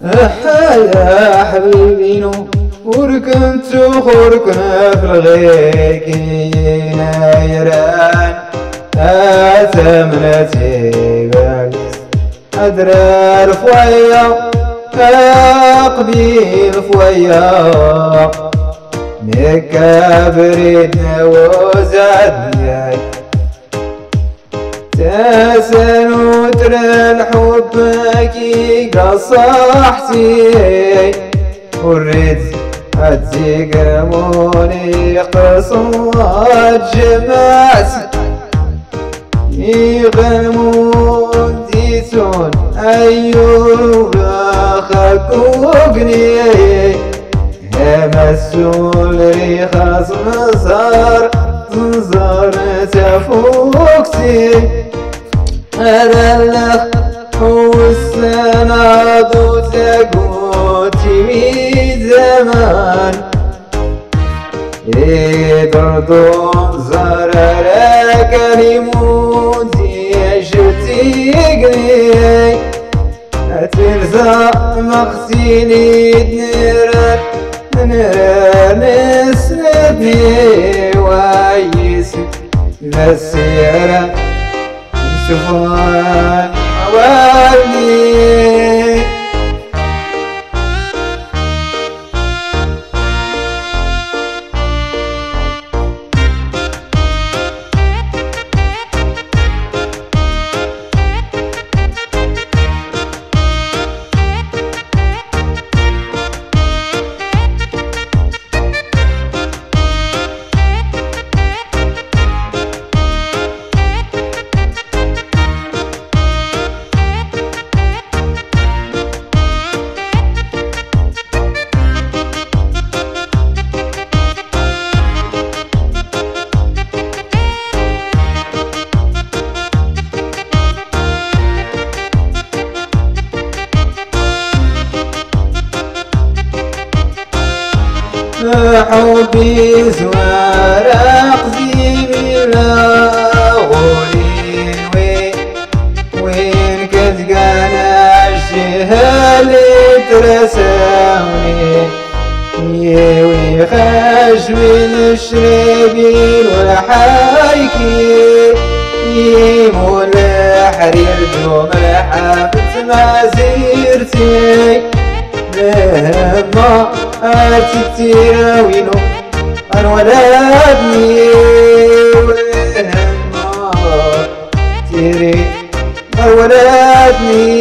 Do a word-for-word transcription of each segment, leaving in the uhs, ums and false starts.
يا حبيبي نو وركنت وخركنا في الغيكين يران أثمنتي باليس أدرار فويا أقبيل فويا مكابرين وزادني تسنو ترى الحب كي قصحتي وريت هتزيقموني قصوات جمعت يغمون ديتون أيوب خكوكني همسول ريخاص نصار نصار تفوكتي هذا اللخ هو السنة تقوتي ميت زمان يدردون زرارك لموتي شتيقني ترزا مقتيني نرر نرر نسندني ويسد للسيرة شوفان موالي حبي زوار أقزيمي لا غولين وين وين كتقانا الشهالي ترساوني يوي خشوين الشريبين والحايكي يمول حرير دوم حافظ مازيرتي لهما أرتتيراوينو أنولادني ولهما تيري أنولادني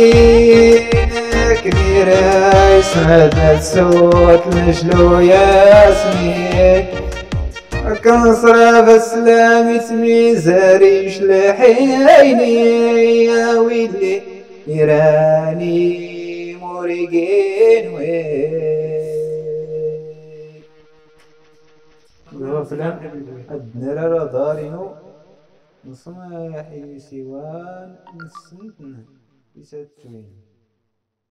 كبيرة يسمد الصوت نشلو ياسمي كنصرف السلام اسمي زاريش لحيني يا ويلي يراني موريقين وين فلان أدنى دارينو نصنع سوان نسنتنا بستوين